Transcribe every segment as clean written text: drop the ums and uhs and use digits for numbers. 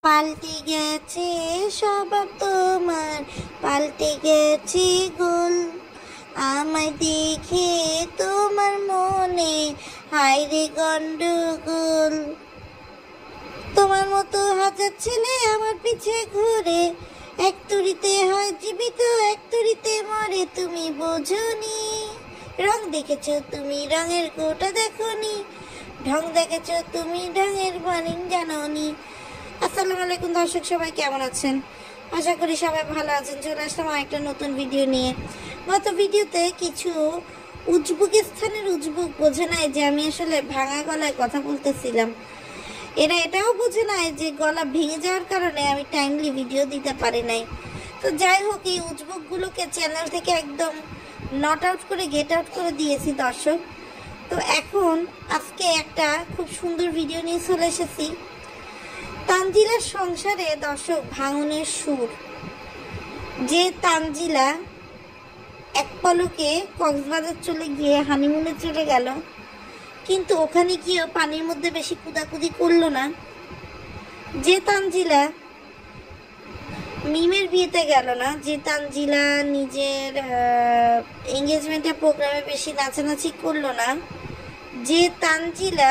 পাল্টে গেছে স্বভাব তোমার, পাল্টে গেছে গোল। আমায় দেখে তোমার মনে হায়রে গন্ডগোল। তোমার মতো হাজার ছেলে আমার পিছে ঘুরে, এক তুড়িতে হয় জীবিত, এক তুড়িতে মরে। তুমি বোঝনি, রং দেখেছ তুমি, রঙের গোটা দেখনি। ঢং দেখেছ তুমি, ঢঙের বাণী জানোনি। আসসালামু আলাইকুম দর্শক, সবাই কেমন আছেন? আশা করি সবাই ভালো আছেন। চলে আসলাম একটা নতুন ভিডিও নিয়ে। গত ভিডিওতে কিছু উজবেকিস্তানের উজবেক বোঝে নাই যে আমি আসলে ভাঙা গলায় কথা বলতেছিলাম। এরা এটাও বোঝে নাই যে গলা ভেঙে যাওয়ার কারণে আমি টাইমলি ভিডিও দিতে পারি নাই। তো যাই হোক, এই উজবেকগুলোকে চ্যানেল থেকে একদম নট আউট করে গেট আউট করে দিয়েছি দর্শক। তো এখন আজকে একটা খুব সুন্দর ভিডিও নিয়ে চলে এসেছি। তানজিলার সংসারে দর্শক ভাঙনের সুর। যে তানজিলা এক পলকে কক্সবাজার চলে গিয়ে হানিমুনে চলে গেল, কিন্তু ওখানে গিয়েও পানির মধ্যে বেশি কুদাকুদি করলো না। যে তানজিলা মিমের বিয়েতে গেল না, যে তানজিলা নিজের এঙ্গেজমেন্টের প্রোগ্রামে বেশি নাচানাচি করলো না, যে তানজিলা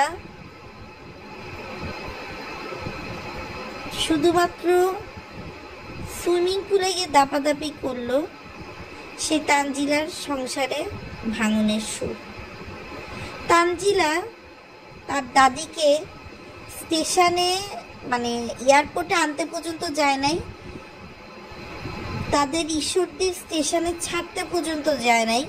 শুধুমাত্র সুইমিং পুলে গিয়ে দাপাদাপি করলো, সে তানজিলার সংসারে ভাঙনের সুর। তানজিলা তার দাদিকে স্টেশনে মানে এয়ারপোর্টে আনতে পর্যন্ত যায় নাই, তাদের ঈশ্বরদীর স্টেশনে ছাড়তে পর্যন্ত যায় নাই।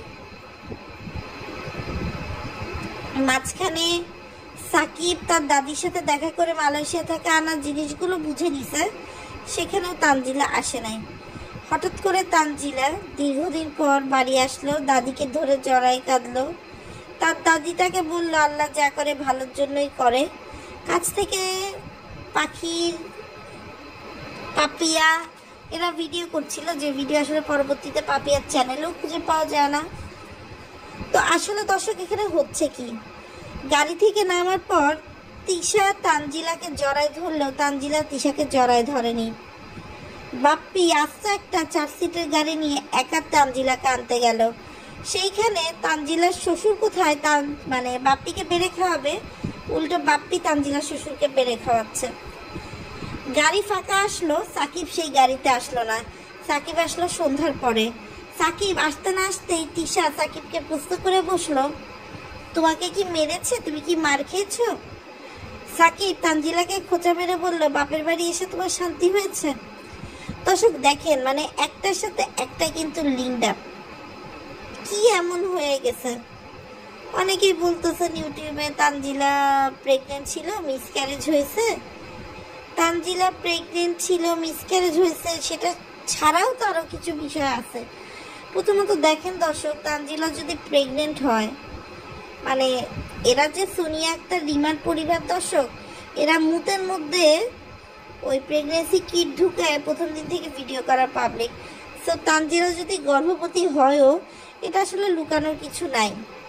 মাঝখানে সাকিব তার দাদির সাথে দেখা করে মালয়েশিয়া থেকে আনা জিনিসগুলো বুঝে নিছে, সেখানেও তানজিলা আসে নাই। হঠাৎ করে তানজিলা দীর্ঘদিন পর বাড়ি আসলো, দাদিকে ধরে জড়াই কাঁদলো। তার দাদি তাকে বললো আল্লাহ যা করে ভালোর জন্যই করে। কাছ থেকে পাখির পাপিয়া এরা ভিডিও করছিল, যে ভিডিও আসলে পরবর্তীতে পাপিয়ার চ্যানেলেও খুঁজে পাওয়া যায় না। তো আসলে দর্শক এখানে হচ্ছে কি, গাড়ি থেকে নামার পর তিশা তানজিলাকে জড়ায় ধরলেও তানজিলা তিশাকে জড়ায় ধরেনি। বাপ্পি আস্তে একটা 4 সিটের গাড়ি নিয়ে একা তানজিলাকে আনতে গেল। সেইখানে তানজিলার শ্বশুর কোথায়, মানে বাপ্পিকে বেড়ে খাওয়াবে, উল্টো বাপ্পি তানজিলার শ্বশুরকে বেড়ে খাওয়াচ্ছে। গাড়ি ফাঁকা আসলো, সাকিব সেই গাড়িতে আসলো না। সাকিব আসলো সন্ধ্যার পরে। সাকিব আসতে না আসতেই তিশা সাকিবকে প্রশ্ন করে বসলো, তোমাকে কি মেরেছে? তুমি কি মার খেয়েছো? সাকিব তানজিলাকে খোঁচা মেরে বললো, বাপের বাড়ি এসে তোমার শান্তি হয়েছে? দর্শক দেখেন, মানে একটার সাথে একটা কিন্তু লিঙ্কড আপ। কি এমন হয়ে গেছে? অনেকেই বলতেছেন ইউটিউবে তানজিলা প্রেগনেন্ট ছিল, মিসক্যারেজ হয়েছে। তানজিলা প্রেগনেন্ট ছিল, মিসক্যারেজ হয়েছে, সেটা ছাড়াও তো আরও কিছু বিষয় আছে। প্রথমত দেখেন দর্শক, তানজিলা যদি প্রেগনেন্ট হয়, মানে এরা যে সোনিয়া আক্তার রিমার পরিবার দর্শক, এরা মুতের মধ্যে ওই প্রেগনেন্সি কিট ঢুকায় প্রথম দিন থেকে ভিডিও করা পাবলিক। সো তানজিলা যদি গর্ভবতী হয়ও, এটা আসলে লুকানোর কিছু নাই।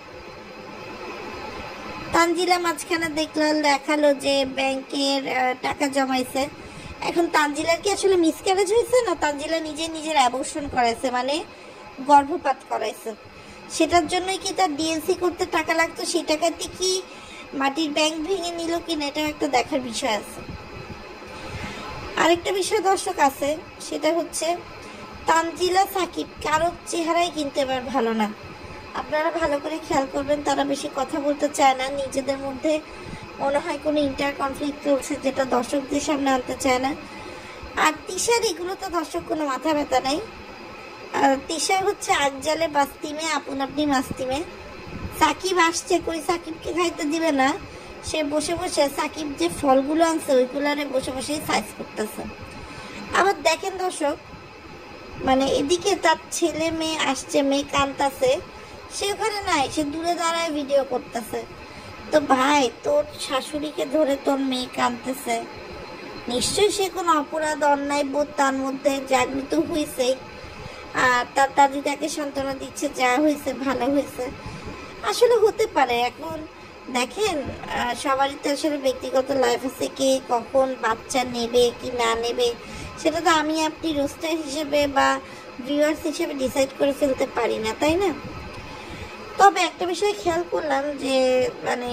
তানজিলা মাঝখানে দেখালো যে ব্যাংকের টাকা জমাইছে। এখন তানজিলার কি আসলে মিসক্যারেজ হয়েছে, না তানজিলা নিজের অ্যাবর্শন করাইছে, মানে গর্ভপাত করাইছে? সেটার জন্যই কি তার ডিএনসি করতে টাকা লাগতো? সেই টাকাতে কি মাটির ব্যাংক ভেঙে নিল কিনা, এটাও একটা দেখার বিষয় আছে। আরেকটা বিষয় দর্শক আছে, সেটা হচ্ছে তানজিলা সাকিব কারোর চেহারাই কিন্তু এবার ভালো না। আপনারা ভালো করে খেয়াল করবেন, তারা বেশি কথা বলতে চায় না, নিজেদের মধ্যে মনে হয় কোনো ইন্টার কনফ্লিক্ট চলছে, যেটা দর্শকদের সামনে আনতে চায় না। আর তিশার এগুলো তো দর্শক কোনো মাথা ব্যথা নেই। তিশা হচ্ছে আগজালে বাস্তিমে আপন আপনি মাস্তিমে। সাকিব আসছে কই সাকিবকে খাইতে দিবে না, সে বসে বসে সাকিব যে ফলগুলো আনছে ওইগুলারে বসে বসেই সাইজ করতেছে। আবার দেখেন দর্শক, মানে এদিকে তার ছেলে মেয়ে আসছে, মেয়ে কাঁদতেছে, সে ওখানে নাই, সে দূরে দাঁড়ায় ভিডিও করতেছে। তো ভাই, তোর শাশুড়িকে ধরে তোর মেয়ে কাঁদতেছে, নিশ্চয়ই সে কোনো অপরাধ অন্যায় বোধ তার মধ্যে জাগৃত হয়েছে। আর তার দাদি তাকে সান্ত্বনা দিচ্ছে, যা হয়েছে ভালো হয়েছে। আসলে হতে পারে, এখন দেখেন সবারই তো আসলে ব্যক্তিগত লাইফ আছে, কে কখন বাচ্চা নেবে কি না নেবে সেটা তো আমি আপনি রোস্টার হিসেবে বা ভিউয়ার্স হিসেবে ডিসাইড করে ফেলতে পারি না, তাই না? তবে একটা বিষয় খেয়াল করলাম যে মানে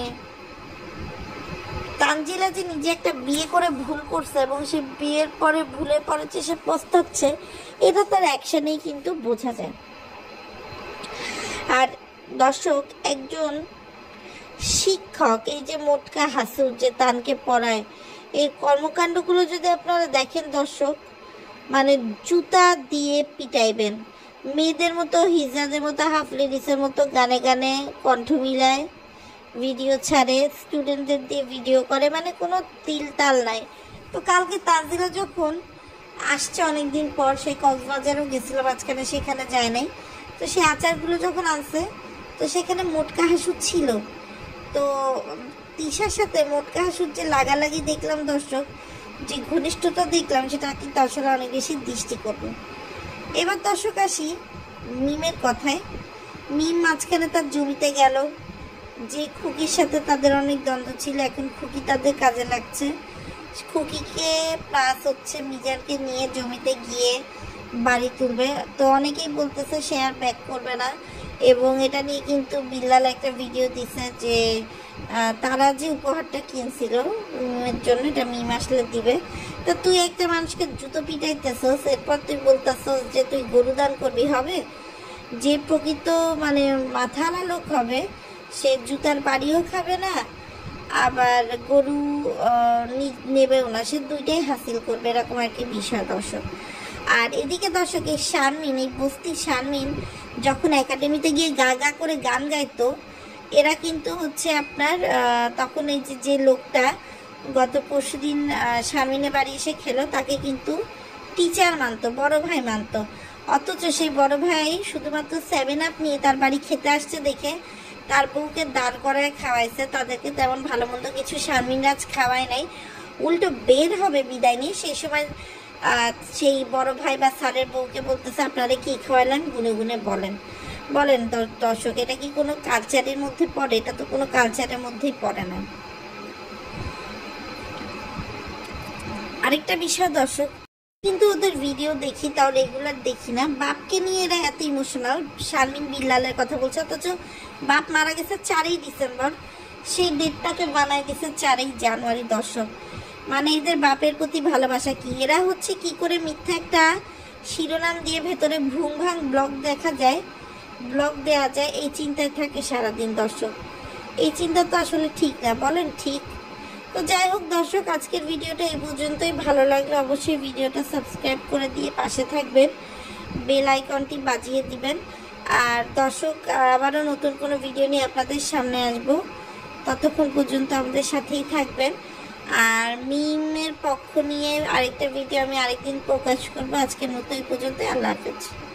তানজিলা যে নিজে একটা বিয়ে করে ভুল করছে এবং সে বিয়ের পরে ভুলের পরে যে সে পস্তাচ্ছে, এটা তার অ্যাকশনেই কিন্তু বোঝা যায়। আর দর্শক, একজন শিক্ষক এই যে মোটকা হাসুর যে তানকে পড়ায়, এই কর্মকাণ্ডগুলো যদি আপনারা দেখেন দর্শক, মানে জুতা দিয়ে পিটাইবেন। মেয়েদের মতো, হিজাদের মতো, হাফ লেডিসের মতো গানে গানে কণ্ঠ মিলায়, ভিডিও ছাড়ে, স্টুডেন্টদের দিয়ে ভিডিও করে, মানে কোনো তিল তাল নাই। তো কালকে তানজিলা যখন আসছে অনেকদিন পর, সে কক্সবাজারও গেছিল মাঝখানে, সেখানে যায় নাই। তো সেই আচারগুলো যখন আনছে, তো সেখানে মোটকা হাসুর ছিল। তো তিশার সাথে মোটকা হাসুর যে লাগালাগি দেখলাম দর্শক, যে ঘনিষ্ঠতা দেখলাম, সেটা কিন্তু আসলে অনেক বেশি দৃষ্টি করবে। এবার দর্শক আসি মিমের কথায়। মিম মাঝখানে তার জমিতে গেল, যে খুকির সাথে তাদের অনেক দ্বন্দ্ব ছিল, এখন খুকি তাদের কাজে লাগছে। খুকিকে প্লাস হচ্ছে মিজানকে নিয়ে জমিতে গিয়ে বাড়ি তুলবে। তো অনেকেই বলতেছে সে আর ব্যাক করবে না, এবং এটা নিয়ে কিন্তু বিল্লাল একটা ভিডিও দিছে যে তারা যে উপহারটা কিনছিল মিমের জন্য, এটা মিম আসলে দিবে। তো তুই একটা মানুষকে জুতো পিটাইতেছস, এরপর তুই বলতেছস যে তুই গরু দান করবি। হবে যে প্রকৃত মানে মাথাওয়ালা লোক হবে, সে জুতার বাড়িও খাবে না, আবার গরু নেবেও না, সে দুইটাই হাসিল করবে, এরকম আর কি বিষয় দর্শক। আর এদিকে দর্শক, এই শারমিন, এই বস্তির শারমিন যখন একাডেমিতে গিয়ে গা গা করে গান গাইতো, এরা কিন্তু হচ্ছে আপনার তখন এই যে লোকটা গত পরশু দিন শারমিনের বাড়ি এসে খেলো, তাকে কিন্তু টিচার মানতো, বড় ভাই মানতো। অথচ সেই বড় ভাই শুধুমাত্র 7 আপ নিয়ে তার বাড়ি খেতে আসছে দেখে তার বউকে দাঁড় করায় খাওয়াইছে। তাদেরকে তেমন ভালো মন্দ কিছু শারমিন রাজ খাওয়ায় নাই, উল্টো বের হবে বিদায় নিয়ে, সেই সময় সেই বড় ভাই বা স্যারের বউকে বলতেছে আপনারা কি খাওয়ালেন, গুনে গুনে বলেন। বলেন দর্শক, এটা কি কোনো কালচারের মধ্যে পড়ে? এটা তো কোনো কালচারের মধ্যেই পড়ে না। আরেকটা বিষয় দর্শক, কিন্তু ওদের ভিডিও দেখি, তাও রেগুলার দেখি না। বাপকে নিয়ে এরা এত ইমোশনাল। শারমিন বিল্লালের কথা বলছে, অথচ বাপ মারা গেছে 4ই ডিসেম্বর, সেই ডেটটাকে বানায় দিচ্ছে 4ই জানুয়ারি দর্শক। মানে এদের বাপের প্রতি ভালোবাসা কি? এরা হচ্ছে কি করে মিথ্যা একটা শিরোনাম দিয়ে ভেতরে ভুং ভাং ব্লগ দেওয়া যায়, এই চিন্তায় থাকে সারাদিন দর্শক। এই চিন্তা তো আসলে ঠিক না, বলেন ঠিক? তো যাই হোক দর্শক, আজকের ভিডিওটা এই পর্যন্তই। ভালো লাগলে অবশ্যই ভিডিওটা সাবস্ক্রাইব করে দিয়ে পাশে থাকবেন, বেল আইকনটি বাজিয়ে দিবেন। আর দর্শক, আবারও নতুন কোনো ভিডিও নিয়ে আপনাদের সামনে আসব, ততক্ষণ পর্যন্ত আমাদের সাথেই থাকবেন। আর মিমের পক্ষ নিয়ে আরেকটা ভিডিও আমি আরেকদিন প্রকাশ করবো। আজকের মতো এই পর্যন্ত, আল্লাহ হাফেজ।